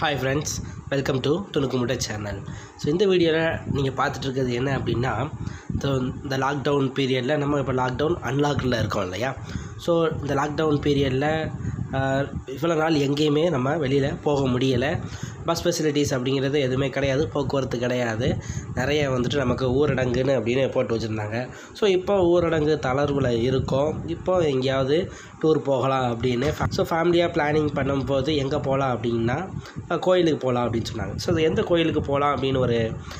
Hi friends, welcome to Thunuku Mootai channel. So இந்த வீடியோவில் நீங்கள் பார்த்துட்டு இருக்கிறது என்ன அப்படின்னா இந்த லாக்டவுன் பீரியடில் நம்ம இப்போ லாக்டவுன் அன்லாக்கில் இருக்கோம் இல்லையா. ஸோ இந்த லாக்டவுன் பீரியடில் இவ்வளோ நாள் எங்கேயுமே நம்ம வெளியில் போக முடியலை. பஸ் ஃபெசிலிட்டிஸ் அப்படிங்கிறது எதுவுமே கிடையாது, போக்குவரத்து கிடையாது. நிறைய வந்துட்டு நமக்கு ஊரடங்குன்னு அப்படின்னு போட்டு வச்சுருந்தாங்க. ஸோ இப்போ ஊரடங்கு தளர்வில் இருக்கோம். இப்போ எங்கேயாவது டூர் போகலாம் அப்படின்னு ஃபேமிலியாக பிளானிங் பண்ணும்போது எங்கே போகலாம் அப்படின்னா கோயிலுக்கு போகலாம் அப்படின்னு சொன்னாங்க. ஸோ எந்த கோயிலுக்கு போகலாம் அப்படின்னு ஒரு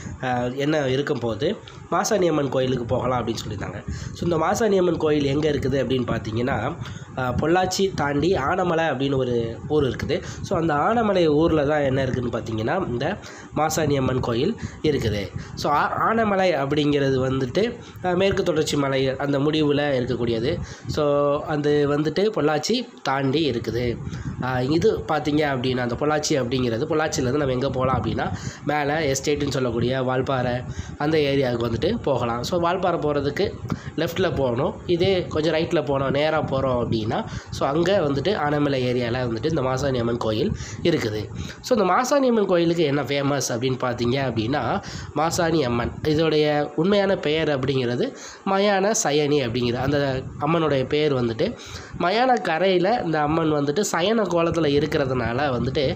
எண்ணம் இருக்கும்போது மாசாணி அம்மன் கோயிலுக்கு போகலாம் அப்படின்னு சொல்லியிருந்தாங்க. ஸோ இந்த மாசாணி அம்மன் கோயில் எங்கே இருக்குது அப்படின்னு பார்த்தீங்கன்னா பொள்ளாச்சி தாண்டி ஆனமலை அப்படின்னு ஒரு ஊர் இருக்குது. ஸோ அந்த ஆனமலை ஊரில் தான் என்ன இருக்குதுன்னு பார்த்தீங்கன்னா இந்த மாசாணி அம்மன் கோயில் இருக்குது. ஸோ ஆனமலை அப்படிங்கிறது வந்துட்டு மேற்கு தொடர்ச்சி மலை அந்த முடிவில் இருக்கக்கூடியது. ஸோ அது வந்துட்டு பொள்ளாச்சி தாண்டி இருக்குது. இது பார்த்தீங்க அப்படின்னா அந்த பொள்ளாச்சி அப்படிங்கிறது பொள்ளாச்சியிலேருந்து நம்ம எங்கே போகலாம் அப்படின்னா மேலே எஸ்டேட்டுன்னு சொல்லக்கூடிய வால்பாறை அந்த ஏரியாவுக்கு வந்துட்டு போகலாம். ஸோ வால்பாறை போகிறதுக்கு லெஃப்ட்டில் போகணும், இதே கொஞ்சம் ரைட்டில் போனோம் நேராக போகிறோம் அப்படின்னா ஸோ அங்கே வந்துட்டு ஆனமலை ஏரியாவில் வந்துட்டு இந்த மாசாணி அம்மன் கோயில் இருக்குது. ஸோ இந்த மாசாணி அம்மன் கோயிலுக்கு என்ன ஃபேமஸ் அப்படின்னு பார்த்தீங்க அப்படின்னா மாசாணி அம்மன் இதோடைய உண்மையான பெயர் அப்படிங்கிறது மயான சயனி அப்படிங்கிற அந்த அம்மனுடைய பெயர் வந்துட்டு மயான கரையில் இந்த அம்மன் வந்துட்டு சயன கோலத்தில் இருக்கிறதுனால வந்துட்டு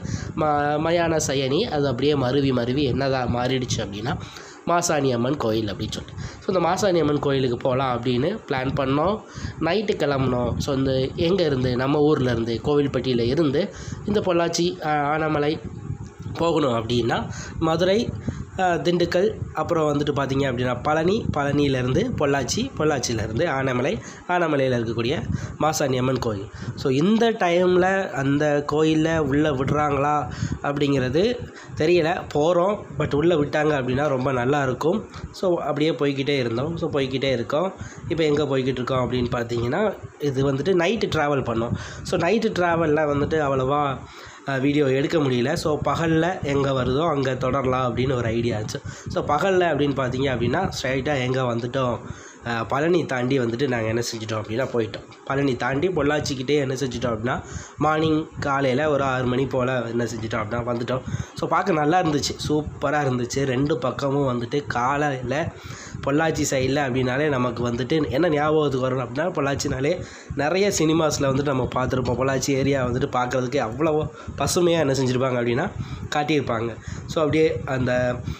மயான சயனி அது அப்படியே மருவி என்னதான் மாறிடுச்சு அப்படின்னா மாசாணி அம்மன் கோயில் அப்படின்னு சொல்லிட்டு. ஸோ இந்த மாசாணி அம்மன் கோயிலுக்கு போகலாம் அப்படின்னு பிளான் பண்ணோம். நைட்டு கிளம்புனோம். ஸோ இந்த எங்கே இருந்து நம்ம ஊரில் இருந்து கோவில்பட்டியில் இருந்து இந்த பொள்ளாச்சி ஆனமலை போகணும் அப்படின்னா மதுரை திண்டுக்கல் அப்புறம் வந்துட்டு பார்த்திங்க அப்படின்னா பழனியிலேருந்து பொள்ளாச்சியிலேருந்து ஆனமலையில் இருக்கக்கூடிய மாசாணி அம்மன் கோயில். ஸோ இந்த டைமில் அந்த கோயிலில் உள்ளே விடுறாங்களா அப்படிங்கிறது தெரியலை. போகிறோம், பட் உள்ளே விட்டாங்க அப்படின்னா ரொம்ப நல்லாயிருக்கும். ஸோ அப்படியே போய்கிட்டே இருக்கோம். இப்போ எங்கே போய்கிட்டு இருக்கோம் அப்படின்னு பார்த்தீங்கன்னா இது வந்துட்டு நைட்டு ட்ராவல் பண்ணோம். ஸோ நைட்டு ட்ராவலில் வந்துட்டு அவ்வளோவா வீடியோ எடுக்க முடியல. ஸோ பகலில் எங்கே வருதோ அங்கே தொடரலாம் அப்படின்னு ஒரு ஐடியா ஆச்சு. ஸோ பகலில் அப்படின்னு பார்த்தீங்க அப்படின்னா ஸ்ட்ரைட்டாக எங்கே வந்துட்டோம், பழனி தாண்டி வந்துட்டு நாங்கள் என்ன செஞ்சிட்டோம் அப்படின்னா போயிட்டோம். பழனி தாண்டி பொள்ளாச்சிக்கிட்டே என்ன செஞ்சிட்டோம் அப்படின்னா மார்னிங் காலையில் ஒரு 6 மணி போல் என்ன செஞ்சிட்டோம் அப்படின்னா வந்துட்டோம். ஸோ பார்க்க நல்லா இருந்துச்சு, சூப்பராக இருந்துச்சு. 2 பக்கமும் வந்துட்டு காலையில் பொள்ளாச்சி சைடில் அப்படின்னாலே நமக்கு வந்துட்டு என்ன ஞாபகத்துக்கு வரும் அப்படின்னா பொள்ளாச்சினாலே நிறைய சினிமாஸில் வந்துட்டு நம்ம பார்த்துருப்போம். பொள்ளாச்சி ஏரியா வந்துட்டு பார்க்குறதுக்கு அவ்வளோ பசுமையாக என்ன செஞ்சுருப்பாங்க அப்படின்னா காட்டியிருப்பாங்க. ஸோ அப்படியே அந்த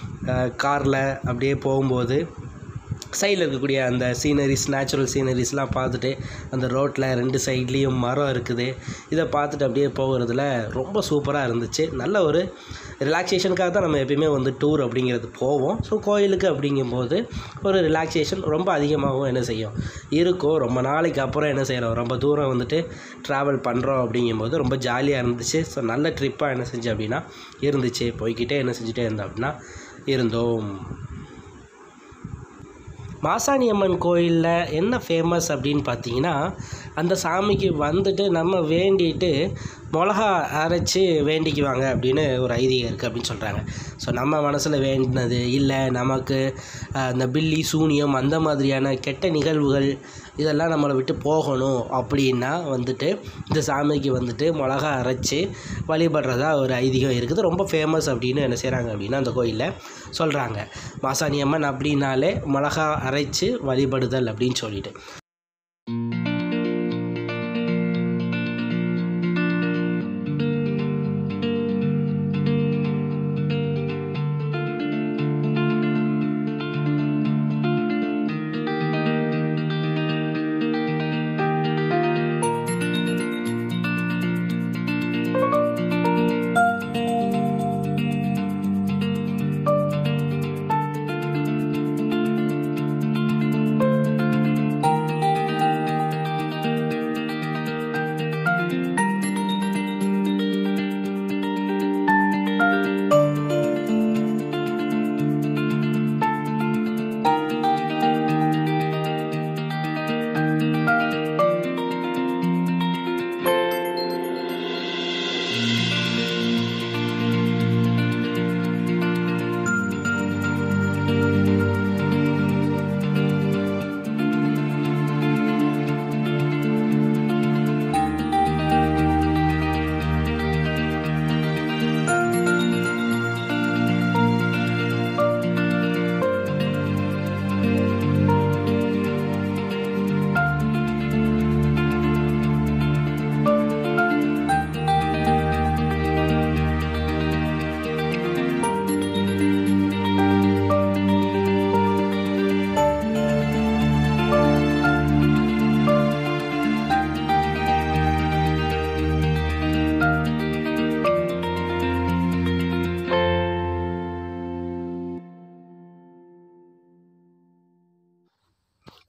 காரில் அப்படியே போகும்போது சைடில் இருக்கக்கூடிய அந்த நேச்சுரல் சீனரிஸ்லாம் பார்த்துட்டு அந்த ரோட்டில் 2 சைட்லேயும் மரம் இருக்குது. இதை பார்த்துட்டு அப்படியே போகிறதுல ரொம்ப சூப்பராக இருந்துச்சு. நல்ல ஒரு ரிலாக்ஸேஷனுக்காக தான் நம்ம எப்பயுமே வந்து டூர் அப்படிங்கிறது போவோம். ஸோ கோயிலுக்கு அப்படிங்கும்போது ஒரு ரிலாக்ஸேஷன் ரொம்ப அதிகமாகவும் என்ன செய்யும் இருக்கும். ரொம்ப நாளைக்கு அப்புறம் என்ன செய்கிறோம், ரொம்ப தூரம் வந்துட்டு ட்ராவல் பண்ணுறோம் அப்படிங்கும்போது ரொம்ப ஜாலியாக இருந்துச்சு. ஸோ நல்ல ட்ரிப்பாக என்ன செஞ்சு அப்படின்னா இருந்துச்சு. போய்கிட்டே என்ன செஞ்சுட்டே இருந்தோம் அப்படின்னா இருந்தோம். மாசாணி அம்மன் கோயிலில் என்ன ஃபேமஸ் அப்படின்னு பார்த்தீங்கன்னா அந்த சாமிக்கு வந்துட்டு நம்ம வேண்டிட்டு மிளகா அரைச்சி வேண்டிக்குவாங்க அப்படின்னு ஒரு ஐதீகம் இருக்குது அப்படின்னு சொல்கிறாங்க. ஸோ நம்ம மனசில் வேண்டினது இல்லை நமக்கு அந்த பில்லி சூனியம் அந்த மாதிரியான கெட்ட நிகழ்வுகள் இதெல்லாம் நம்மளை விட்டு போகணும் அப்படின்னா வந்துட்டு இந்த சாமிக்கு வந்துட்டு மிளகா அரைச்சி வழிபடுறதா ஒரு ஐதீகம் இருக்குது. ரொம்ப ஃபேமஸ் அப்படின்னு என்ன செய்கிறாங்க அப்படின்னா அந்த கோயிலில் சொல்கிறாங்க. மாசாணி அம்மன் அப்படின்னாலே மிளகா அரைச்சி வழிபடுதல் அப்படின்னு சொல்லிட்டு.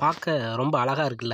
பார்க்க ரொம்ப அழகா இருக்குல்ல.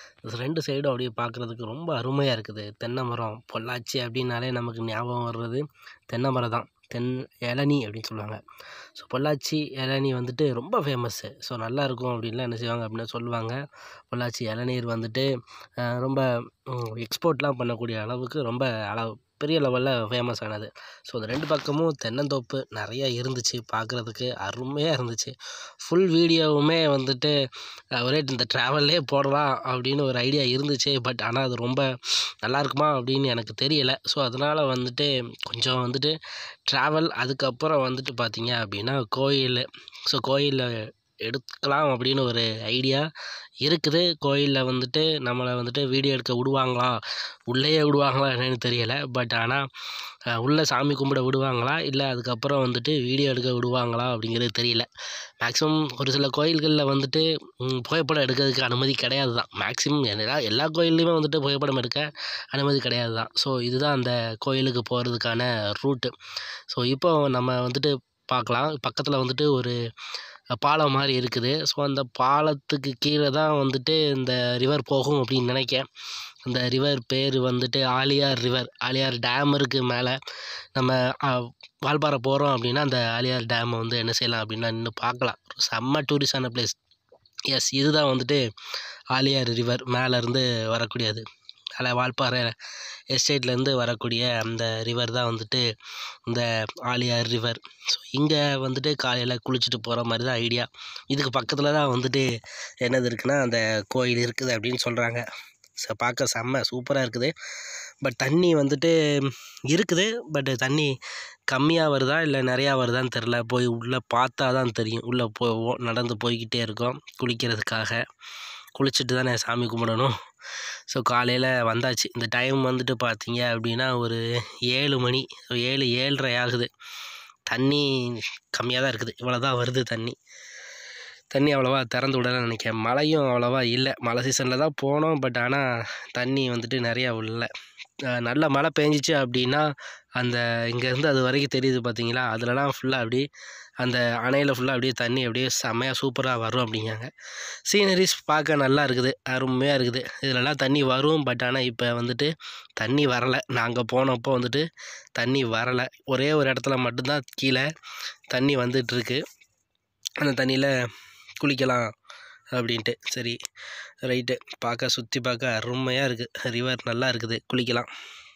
2 சைடும் அப்படியே பார்க்குறதுக்கு ரொம்ப அருமையா இருக்குது. தென்னை மரம், பொள்ளாச்சி அப்படின்னாலே நமக்கு ஞாபகம் வர்றது தென்னை மரம் தான். இளநீ அப்படின்னு சொல்லுவாங்க. ஸோ பொள்ளாச்சி இளநீ வந்துட்டு ரொம்ப ஃபேமஸ்ஸு. ஸோ நல்லாயிருக்கும் அப்படின்லாம் என்ன செய்வாங்க அப்படின்னு சொல்லுவாங்க. பொள்ளாச்சி இளநீர் வந்துட்டு ரொம்ப எக்ஸ்போர்ட்லாம் பண்ணக்கூடிய அளவுக்கு ரொம்ப பெரிய லெவலில் ஃபேமஸ் ஆனது. ஸோ அந்த 2 பக்கமும் தென்னந்தோப்பு நிறைய இருந்துச்சு. பார்க்குறதுக்கு அருமையாக இருந்துச்சு. ஃபுல் வீடியோவுமே வந்துட்டு ஒரே இந்த ட்ராவல்லே போடலாம் அப்படின்னு ஒரு ஐடியா இருந்துச்சு. பட் ஆனால் அது ரொம்ப நல்லாயிருக்குமா அப்படின்னு எனக்கு தெரியலை. ஸோ அதனால் வந்துட்டு கொஞ்சம் வந்துட்டு ட்ராவல், அதுக்கப்புறம் வந்துட்டு பார்த்தீங்க அப்படின்னா கோயில். ஸோ கோயிலில் எடுக்கலாம் அப்படின்னு ஒரு ஐடியா இருக்குது. கோயிலில் வந்துட்டு நம்மளை வந்துட்டு வீடியோ எடுக்க விடுவாங்களா, உள்ளேயே விடுவாங்களா என்னன்னு தெரியலை. பட் ஆனால் உள்ளே சாமி கும்பிட விடுவாங்களா, இல்லை அதுக்கப்புறம் வந்துட்டு வீடியோ எடுக்க விடுவாங்களா அப்படிங்கிறது தெரியல. மேக்ஸிமம் ஒரு சில கோயில்களில் வந்துட்டு புகைப்படம் எடுக்கிறதுக்கு அனுமதி கிடையாது தான். மேக்ஸிமம் எல்லா கோயில்லையுமே வந்துட்டு புகைப்படம் எடுக்க அனுமதி கிடையாது தான். ஸோ இதுதான் அந்த கோயிலுக்கு போகிறதுக்கான ரூட்டு. ஸோ இப்போ நம்ம வந்துட்டு பார்க்கலாம். பக்கத்தில் வந்துட்டு ஒரு பாலம் மாதிரி இருக்குது. ஸோ அந்த பாலத்துக்கு கீழே தான் வந்துட்டு இந்த ரிவர் போகும் அப்படின்னு நினைக்கிறேன். அந்த ரிவர் பேர் வந்துட்டு ஆலியார் ரிவர். ஆலியார் டேம் இருக்குது மேலே. நம்ம வால்பாறை போகிறோம் அப்படின்னா அந்த ஆலியார் டேமை வந்து என்ன செய்யலாம் அப்படின்னா நின்று பார்க்கலாம். செம்ம டூரிஸ்டான பிளேஸ். எஸ், இதுதான் வந்துட்டு ஆலியார் ரிவர் மேலேருந்து வரக்கூடியது. அதில் வால்பாறை எஸ்டேட்லேருந்து வரக்கூடிய அந்த ரிவர் தான் வந்துட்டு இந்த ஆலியார் ரிவர். ஸோ இங்கே வந்துட்டு காலையில் குளிச்சுட்டு போகிற மாதிரி தான் ஐடியா. இதுக்கு பக்கத்தில் தான் வந்துட்டு என்னது இருக்குன்னா அந்த கோயில் இருக்குது அப்படின்னு சொல்கிறாங்க. ஸோ பார்க்க செம்ம சூப்பராக இருக்குது. பட் தண்ணி வந்துட்டு இருக்குது. பட் தண்ணி கம்மியாக வருதா இல்லை நிறையா வருதான்னு தெரில. போய் உள்ளே பார்த்தா தான் தெரியும். உள்ளே நடந்து போய்கிட்டே இருக்கோம் குளிக்கிறதுக்காக. குளிச்சுட்டு தானே சாமி கும்பிடணும். ஸோ காலையில் வந்தாச்சு. இந்த டைம் வந்துட்டு பார்த்தீங்க அப்படின்னா ஒரு 7 மணி. ஸோ 7, 7:30 ஆகுது. தண்ணி கம்மியாக தான் இருக்குது. இவ்வளோ தான் வருது தண்ணி. அவ்வளோவா திறந்து விடலாம்னு நினைக்கிறேன். மழையும் அவ்வளோவா இல்லை. மழை சீசனில் தான் போனோம். பட் ஆனால் தண்ணி வந்துட்டு நிறையா இல்லை. நல்ல மழை பெஞ்சிச்சு அப்படின்னா அந்த இங்கேருந்து அது வரைக்கும் தெரியுது பார்த்தீங்களா, அதிலலாம் ஃபுல்லாக அப்படி அந்த அணையில் ஃபுல்லாக அப்படியே தண்ணி அப்படியே செம்மையாக சூப்பராக வரும் அப்படிங்காங்க. சீனரிஸ் பார்க்க நல்லா இருக்குது, அருமையாக இருக்குது. இதிலலாம் தண்ணி வரும். பட் ஆனால் இப்போ வந்துட்டு தண்ணி வரலை. நாங்கள் போனப்போ வந்துட்டு தண்ணி வரலை. ஒரே ஒரு இடத்துல மட்டும்தான் கீழே தண்ணி வந்துட்டுருக்கு. அந்த தண்ணியில் குளிக்கலாம் அப்படின்ட்டு. சரி, ரைட்டு. சுற்றி பார்க்க அருமையாக இருக்குது. ரிவர் நல்லா இருக்குது, குளிக்கலாம்.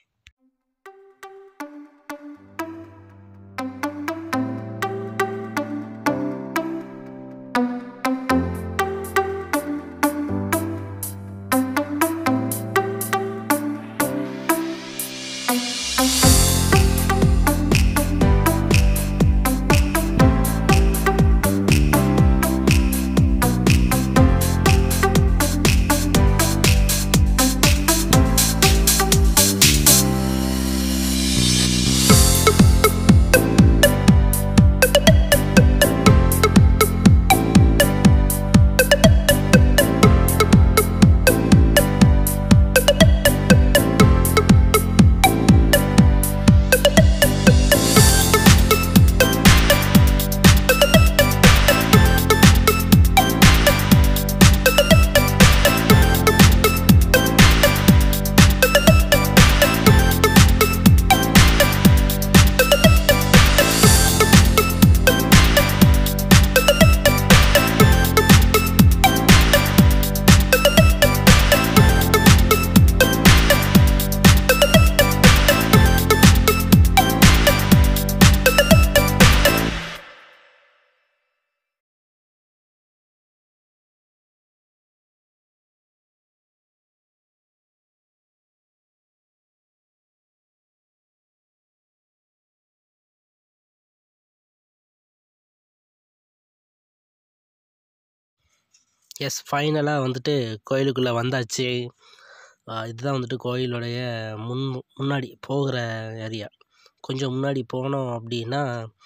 எஸ், ஃபைனலாக வந்துட்டு கோயிலுக்குள்ளே வந்தாச்சு. இதுதான் வந்துட்டு கோயிலுடைய முன்னாடி போகிற ஏரியா. கொஞ்சம் முன்னாடி போனோம் அப்படின்னா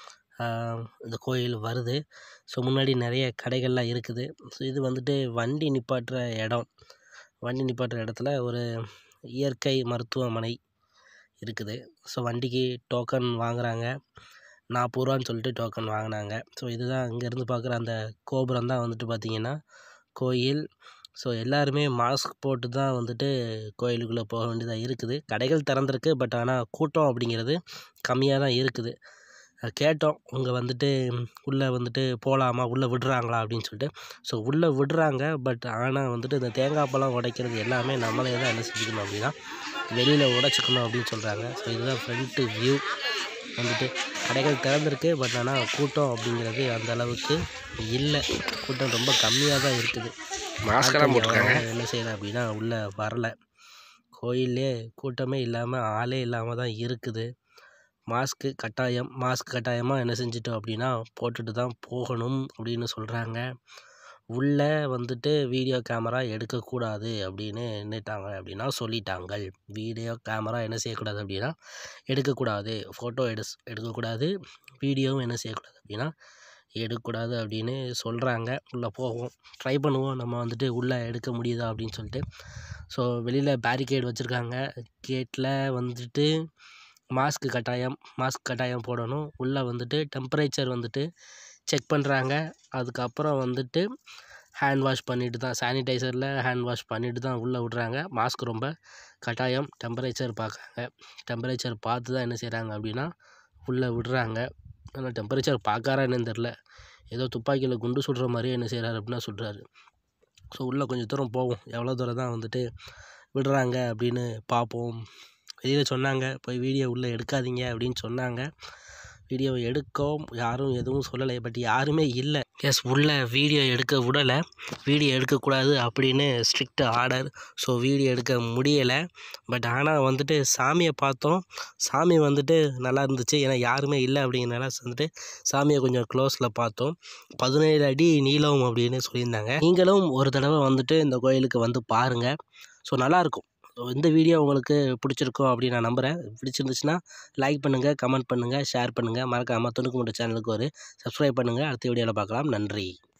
இந்த கோயில் வருது. ஸோ முன்னாடி நிறைய கடைகள்லாம் இருக்குது. ஸோ இது வந்துட்டு வண்டி நிப்பாட்டுற இடம். வண்டி நிப்பாட்டுற இடத்துல ஒரு இயற்கை மருத்துவமனை இருக்குது. ஸோ வண்டிக்கு டோக்கன் வாங்குகிறாங்க. 40 ரூபான்னு சொல்லிட்டு டோக்கன் வாங்கினாங்க. ஸோ இதுதான் இங்கேருந்து பார்க்குற அந்த கோபுரம் தான் வந்துட்டு பார்த்திங்கன்னா கோயில். ஸோ எல்லாருமே மாஸ்க் போட்டு தான் வந்துட்டு கோயிலுக்குள்ளே போக வேண்டியதாக இருக்குது. கடைகள் திறந்திருக்கு, பட் ஆனால் கூட்டம் அப்படிங்கிறது கம்மியாக தான் இருக்குது. கேட்டோம், இங்கே வந்துட்டு உள்ளே வந்துட்டு போகலாமா, உள்ளே விடுறாங்களா அப்படின்னு சொல்லிட்டு. ஸோ உள்ளே விடுறாங்க, பட் ஆனால் வந்துட்டு இந்த தேங்காய் பழம் உடைக்கிறது எல்லாமே நம்மளே தான் என்ன செஞ்சுக்கணும் அப்படின்னா வெளியில் உடைச்சிக்கணும் அப்படின்னு சொல்கிறாங்க. ஸோ இதுதான் ஃப்ரண்ட்டு வியூ. வந்துட்டு கடைகள் திறந்திருக்கு, பட் ஆனால் கூட்டம் அப்படிங்கிறது அந்த அளவுக்கு இல்லை. கூட்டம் ரொம்ப கம்மியாக தான் இருக்குது. மாஸ்கெல்லாம் போட்டுருக்காங்க. என்ன செய்யலாம் அப்படின்னா உள்ளே வரல. கோயிலே கூட்டமே இல்லாமல் ஆளே இல்லாமல் தான் இருக்குது. மாஸ்க் கட்டாயமாக என்ன செஞ்சிட்டோம் அப்படின்னா போட்டுட்டு தான் போகணும் அப்படின்னு சொல்கிறாங்க. உள்ளே வந்துட்டு வீடியோ கேமரா எடுக்கக்கூடாது அப்படின்னு என்னட்டாங்க அப்படின்னா சொல்லிட்டாங்க. வீடியோ கேமரா என்ன செய்யக்கூடாது அப்படின்னா எடுக்கக்கூடாது, ஃபோட்டோ எடுக்கக்கூடாது, வீடியோவும் என்ன செய்யக்கூடாது அப்படின்னா எடுக்கக்கூடாது அப்படின்னு சொல்கிறாங்க. உள்ளே போவோம், ட்ரை பண்ணுவோம் நம்ம வந்துட்டு உள்ளே எடுக்க முடியுதா அப்படின்னு சொல்லிட்டு. ஸோ வெளியில் பேரிகேட் வச்சுருக்காங்க. கேட்டில் வந்துட்டு மாஸ்க் கட்டாயம் போடணும். உள்ளே வந்துட்டு டெம்பரேச்சர் வந்துட்டு செக் பண்ணுறாங்க. அதுக்கப்புறம் வந்துட்டு ஹேண்ட் வாஷ் பண்ணிட்டு தான், சானிடைசரில் ஹேண்ட் வாஷ் பண்ணிட்டு தான் உள்ளே விட்றாங்க. மாஸ்க் ரொம்ப கட்டாயம். டெம்பரேச்சர் பார்க்குறாங்க. டெம்பரேச்சர் பார்த்து தான் என்ன செய்கிறாங்க அப்படின்னா உள்ளே விடுறாங்க. ஆனால் டெம்பரேச்சர் பார்க்காரா என்னன்னு தெரில. ஏதோ துப்பாக்கியில் குண்டு சுடுற மாதிரியே என்ன செய்கிறாரு அப்படின்னா சுடுறாரு. ஸோ உள்ளே கொஞ்சம் தூரம் போவோம், எவ்வளோ தூரம் தான் வந்துட்டு விடுறாங்க அப்படின்னு பார்ப்போம். வெளியில் சொன்னாங்க, போய் வீடியோ உள்ளே எடுக்காதீங்க அப்படின்னு சொன்னாங்க. வீடியோவை எடுக்கவும் யாரும் எதுவும் சொல்லலை, பட் யாருமே இல்லை. உள்ளே வீடியோ எடுக்க விடலை, வீடியோ எடுக்கக்கூடாது அப்படின்னு ஸ்ட்ரிக்ட் ஆர்டர். ஸோ வீடியோ எடுக்க முடியலை. பட் ஆனால் வந்துட்டு சாமியை பார்த்தோம். சாமி வந்துட்டு நல்லா இருந்துச்சு, ஏன்னா யாருமே இல்லை அப்படிங்கிறனால வந்துட்டு சாமியை கொஞ்சம் க்ளோஸில் பார்த்தோம். 17 அடி நீளம் அப்படின்னு சொல்லியிருந்தாங்க. நீங்களும் ஒரு தடவை வந்துட்டு இந்த கோயிலுக்கு வந்து பாருங்கள். ஸோ நல்லாயிருக்கும். இந்த வீடியோ உங்களுக்கு பிடிச்சிருக்கும் அப்படின்னு நான் நம்புகிறேன். பிடிச்சிருந்துச்சுன்னா லைக் பண்ணுங்கள், கமெண்ட் பண்ணுங்கள், ஷேர் பண்ணுங்கள். மறக்காமல் துணுக்கு மூட்டை சேனலுக்கு ஒரு சப்ஸ்கிரைப் பண்ணுங்கள். அடுத்த வீடியோவில் பார்க்கலாம். நன்றி.